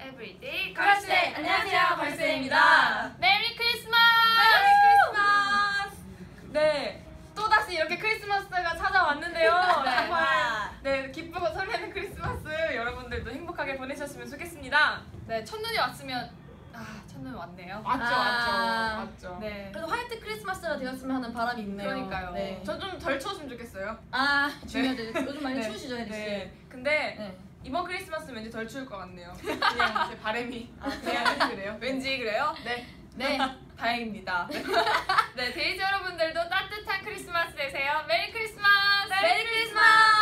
에브리데이 걸스데이! 안녕하세요, 걸스데이입니다. 메리 크리스마스! 메리 크리스마스! 네, 또다시 이렇게 크리스마스가 찾아왔는데요. 정말 네, 기쁘고 설레는 크리스마스 여러분들도 행복하게 보내셨으면 좋겠습니다. 네, 첫눈이 왔으면 첫눈 왔네요. 맞죠. 네. 그래도 화이트 크리스마스가 되었으면 하는 바람이 있네요. 그러니까요. 네. 저 좀 덜 추웠으면 좋겠어요. 중요하죠. 요즘 많이 네. 추우시죠, 혜리 씨? 네. 근데 네. 이번 크리스마스 왠지 덜 추울 것 같네요. 그냥 제 바람이 그냥 그래요. 왠지 그래요? 네. 네. 다행입니다. 네, 데이지 여러분들도 따뜻한 크리스마스 되세요. 메리 크리스마스! 메리 크리스마스!